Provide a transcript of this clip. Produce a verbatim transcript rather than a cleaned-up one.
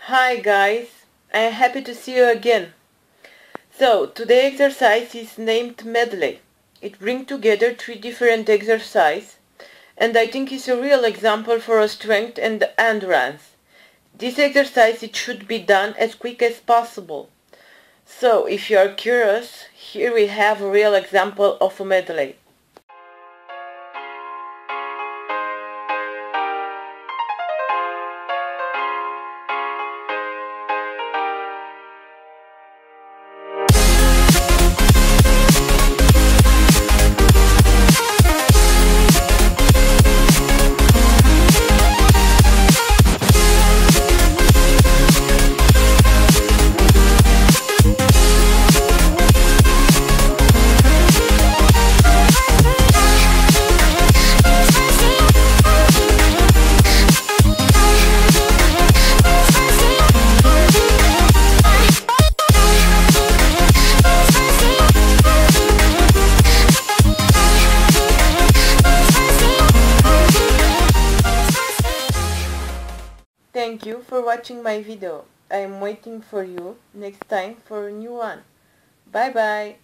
Hi guys, I'm happy to see you again. So, today's exercise is named medley. It brings together three different exercises, and I think it's a real example for our strength and endurance. This exercise it should be done as quick as possible. So, if you are curious, here we have a real example of a medley. Thank you for watching my video. I am waiting for you next time for a new one. Bye bye.